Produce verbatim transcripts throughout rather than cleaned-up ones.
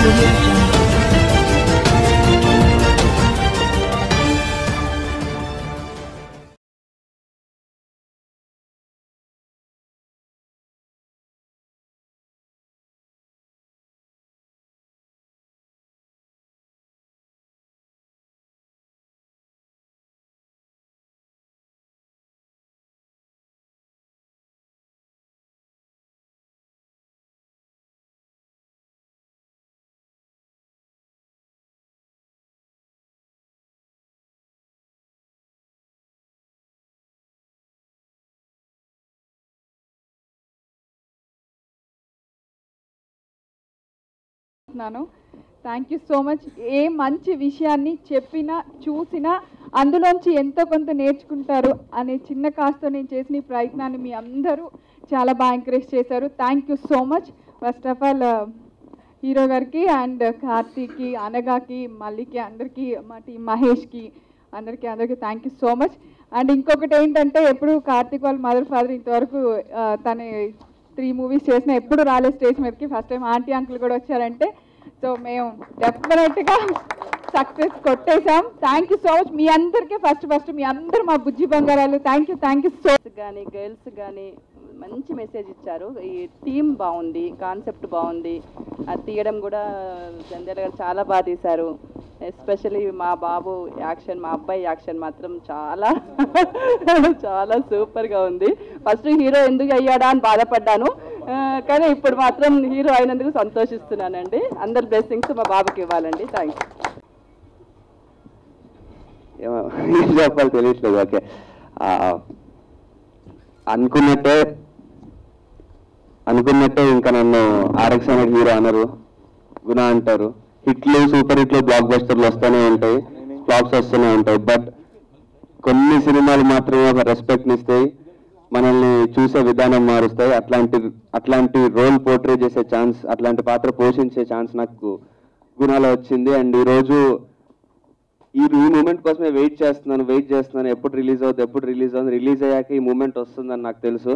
audio jungle. Thank you so much. ఏ మంచి విషయాన్ని చెప్పినా చూసినా అందులోంచి ఎంతో కొంత నేర్చుకుంటారు అనే చిన్న కాస్తో నేను చేసిన ఈ ప్రయత్నాన్ని మీ అందరూ చాలా బాగా ఎంకరేజ్ చేశారు. Thank you so much. First of all hero గారికి అండ్ కార్తీక్కి, అనగాకి, మల్లికి, అందరికీ, మా టీం మహేష్కి, అందరికీ అందరికీ thank you so much. And ఇంకొకటి ఏంటంటే, ఎప్పుడు కార్తీక్ వాళ్ళ మదర్ ఫాదర్ ఇంతవరకు తన త్రీ మూవీస్ చేసిన ఎప్పుడు రాలే స్టేజ్ మీదకి. ఫస్ట్ టైం ఆంటీ అంకుల్ కూడా వచ్చారంటే, సో మేము డెఫినెట్గా సక్సెస్ కొట్టేశాం. థ్యాంక్ యూ సో మచ్ మీ అందరికీ. ఫస్ట్ ఫస్ట్ మీ అందరూ మా బుజ్జి బంగారాలు. Thank you thank you so much. కానీ గర్ల్స్ కానీ మంచి మెసేజ్ ఇచ్చారు. ఈ థీమ్ బాగుంది, కాన్సెప్ట్ బాగుంది, అది తీయడం కూడా జంధ్యాల గారు చాలా బాగా తీశారు. ఎస్పెషలీ మా బాబు యాక్షన్, మా అబ్బాయి యాక్షన్ మాత్రం చాలా చాలా సూపర్గా ఉంది. ఫస్ట్ హీరో ఎందుకు అయ్యాడా అని బాధపడ్డాను, కానీ ఇప్పుడు మాత్రం హీరో అయినందుకు సంతోషిస్తున్నానండి. అందరి బ్లెస్సింగ్స్ మా బాబుకి ఇవ్వాలండి. Thank you. ఏం చెప్పాలి తెలియట్లేదు. ఓకే, అనుకున్నట్టే అనుకున్నట్టే ఇంకా నన్ను ఆర్ఎక్స్ అనే హీరో అనరు, గుణ అంటారు. హిట్లు, సూపర్ హిట్లు, బ్లాక్ బస్టర్లు వస్తూనే ఉంటాయి, ఫ్లాప్స్ వస్తూనే ఉంటాయి. బట్ కొన్ని సినిమాలు మాత్రమే ఒక రెస్పెక్ట్ని ఇస్తాయి, మనల్ని చూసే విధానం మారుస్తాయి. అట్లాంటి అట్లాంటి రోల్ పోర్ట్రే చేసే ఛాన్స్, అట్లాంటి పాత్ర పోషించే ఛాన్స్ నాకు గుణాలో వచ్చింది. అండ్ ఈరోజు ఈ ఈ మూమెంట్ కోసమే వెయిట్ చేస్తున్నాను వెయిట్ చేస్తున్నాను ఎప్పుడు రిలీజ్ అవుతుంది ఎప్పుడు రిలీజ్ అవుతుంది రిలీజ్ అయ్యాక ఈ మూమెంట్ వస్తుందని నాకు తెలుసు.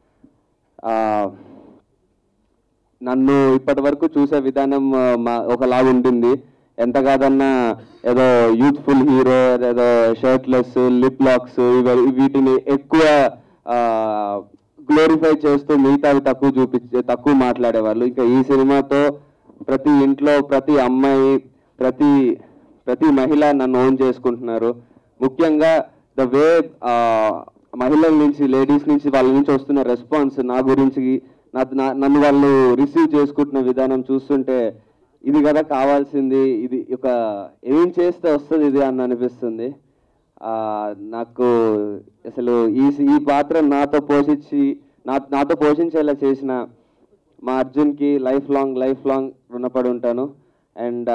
నన్ను ఇప్పటి వరకు చూసే విధానం ఒకలాగా ఉంటుంది. ఎంత కాదన్నా ఏదో యూత్ఫుల్ హీరో, ఏదో షర్ట్లెస్, లిప్ లాక్స్, వీటిని ఎక్కువ గ్లోరిఫై చేస్తూ మిగతావి తక్కువ చూపించే తక్కువ మాట్లాడేవాళ్ళు. ఇంకా ఈ సినిమాతో ప్రతి ఇంట్లో ప్రతి అమ్మాయి, ప్రతి ప్రతి మహిళ నన్ను ఓన్ చేసుకుంటున్నారు. ముఖ్యంగా ద వే మహిళల నుంచి, లేడీస్ నుంచి, వాళ్ళ నుంచి వస్తున్న రెస్పాన్స్ నా గురించి, నన్ను వాళ్ళు రిసీవ్ చేసుకుంటున్న విధానం చూస్తుంటే ఇది కదా కావాల్సింది, ఇది ఒక ఏం చేస్తే వస్తుంది ఇది అని అనిపిస్తుంది. నాకు అసలు ఈ ఈ పాత్ర నాతో పోషించి నా నాతో పోషించేలా చేసిన మా అర్జున్కి లైఫ్ లాంగ్ లైఫ్ లాంగ్ రుణపడి ఉంటాను. అండ్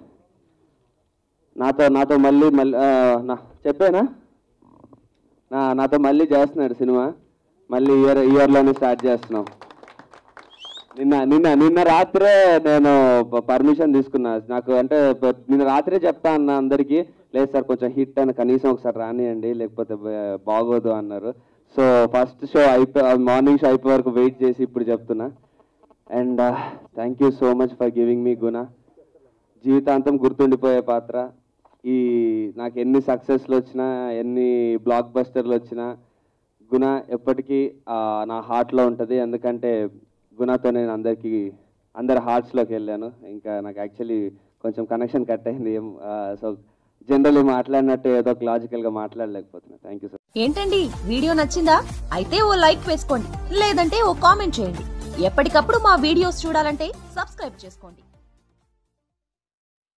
నాతో నాతో మళ్ళీ మళ్ళీ నా చెప్పానా నా నాతో మళ్ళీ చేస్తున్నాడు సినిమా. మళ్ళీ ఇయర్ ఇయర్లోనే స్టార్ట్ చేస్తున్నాం. నిన్న నిన్న నిన్న రాత్రే నేను పర్మిషన్ తీసుకున్నా. నాకు అంటే నిన్న రాత్రే చెప్తా అన్న అందరికీ, లేదు సార్ కొంచెం హిట్ అని కనీసం ఒకసారి రానియండి లేకపోతే బాగోదు అన్నారు. సో ఫస్ట్ షో అయిపోయి మార్నింగ్ షో అయిపోయే వరకు వెయిట్ చేసి ఇప్పుడు చెప్తున్నా. And thank you so much for giving మీ గుణ. జీవితాంతం గుర్తుండిపోయే పాత్ర. ఈ నాకు ఎన్ని సక్సెస్లు వచ్చినా, ఎన్ని బ్లాక్ బస్టర్లు వచ్చినా గుణ ఎప్పటికీ నా హార్ట్లో ఉంటుంది. ఎందుకంటే గుణతో నేను అందరికీ అందరి హార్ట్స్లోకి వెళ్ళాను. ఇంకా నాకు యాక్చువల్లీ కొంచెం కనెక్షన్ కట్ అయింది. సో జనరల్లీ మాట్లాడినట్టు ఏదో ఒక లాజికల్గా మాట్లాడలేకపోతున్నా. Thank you sir. ఏంటండి వీడియో నచ్చిందా? అయితే ఓ లైక్ వేసుకోండి, లేదంటే ఓ కామెంట్ చేయండి. ఎప్పటికప్పుడు మా వీడియోస్ చూడాలంటే సబ్స్క్రైబ్ చేసుకోండి.